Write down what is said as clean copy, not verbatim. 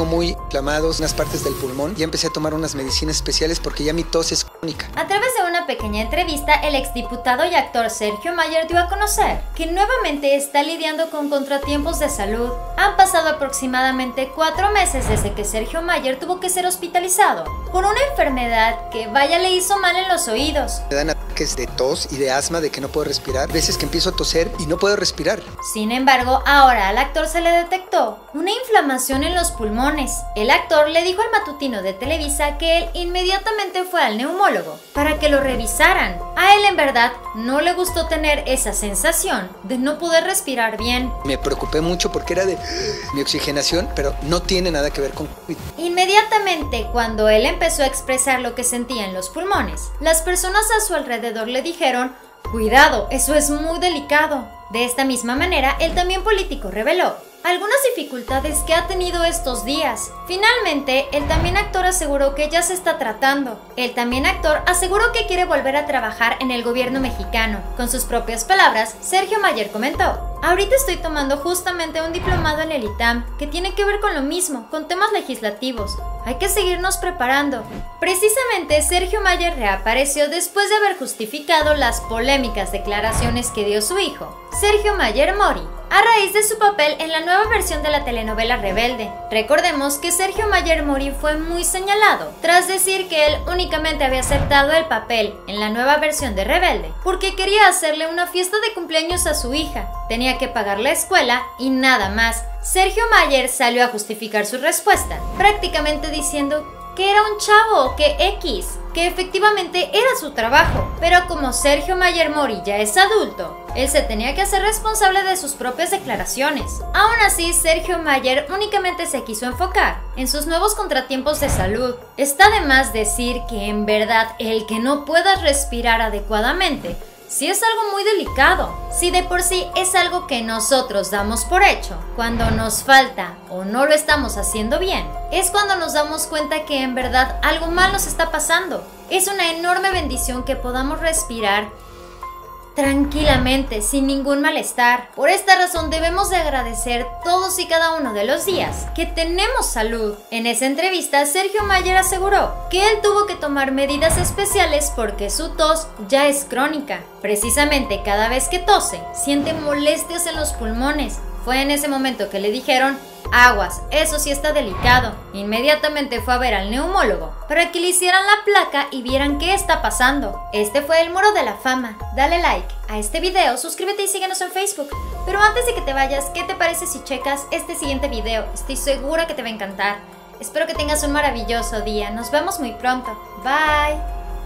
Tengo muy inflamados unas partes del pulmón y empecé a tomar unas medicinas especiales porque ya mi tos es crónica. A través de una pequeña entrevista, el exdiputado y actor Sergio Mayer dio a conocer que nuevamente está lidiando con contratiempos de salud. Han pasado aproximadamente 4 meses desde que Sergio Mayer tuvo que ser hospitalizado por una enfermedad que vaya le hizo mal en los oídos. Me dan ataques de tos y de asma, de que no puedo respirar. Veces que empiezo a toser y no puedo respirar. Sin embargo, ahora al actor se le detectó una inflamación en los pulmones. El actor le dijo al matutino de Televisa que él inmediatamente fue al neumólogo para que lo revisaran. A él en verdad no le gustó tener esa sensación de no poder respirar bien. Me preocupé mucho porque era de mi oxigenación, pero no tiene nada que ver con COVID. Inmediatamente, cuando él empezó a expresar lo que sentía en los pulmones, las personas a su alrededor le dijeron: cuidado, eso es muy delicado. De esta misma manera, el también político reveló algunas dificultades que ha tenido estos días. Finalmente, el también actor aseguró que ya se está tratando. El también actor aseguró que quiere volver a trabajar en el gobierno mexicano. Con sus propias palabras, Sergio Mayer comentó: ahorita estoy tomando justamente un diplomado en el ITAM que tiene que ver con lo mismo, con temas legislativos. Hay que seguirnos preparando. Precisamente, Sergio Mayer reapareció después de haber justificado las polémicas declaraciones que dio su hijo, Sergio Mayer Mori, a raíz de su papel en la nueva versión de la telenovela Rebelde. Recordemos que Sergio Mayer Mori fue muy señalado tras decir que él únicamente había aceptado el papel en la nueva versión de Rebelde porque quería hacerle una fiesta de cumpleaños a su hija, tenía que pagar la escuela y nada más. Sergio Mayer salió a justificar su respuesta, prácticamente diciendo que era un chavo, que efectivamente era su trabajo, pero como Sergio Mayer Mori ya es adulto, él se tenía que hacer responsable de sus propias declaraciones. Aún así, Sergio Mayer únicamente se quiso enfocar en sus nuevos contratiempos de salud. Está de más decir que en verdad el que no puedas respirar adecuadamente sí es algo muy delicado. Si de por sí es algo que nosotros damos por hecho, cuando nos falta o no lo estamos haciendo bien, es cuando nos damos cuenta que en verdad algo mal nos está pasando. Es una enorme bendición que podamos respirar tranquilamente, sin ningún malestar. Por esta razón debemos de agradecer todos y cada uno de los días que tenemos salud. En esa entrevista, Sergio Mayer aseguró que él tuvo que tomar medidas especiales porque su tos ya es crónica. Precisamente cada vez que tose, siente molestias en los pulmones. Fue en ese momento que le dijeron: aguas, eso sí está delicado. Inmediatamente fue a ver al neumólogo para que le hicieran la placa y vieran qué está pasando. Este fue el Muro de la Fama. Dale like a este video, suscríbete y síguenos en Facebook. Pero antes de que te vayas, ¿qué te parece si checas este siguiente video? Estoy segura que te va a encantar. Espero que tengas un maravilloso día. Nos vemos muy pronto. Bye.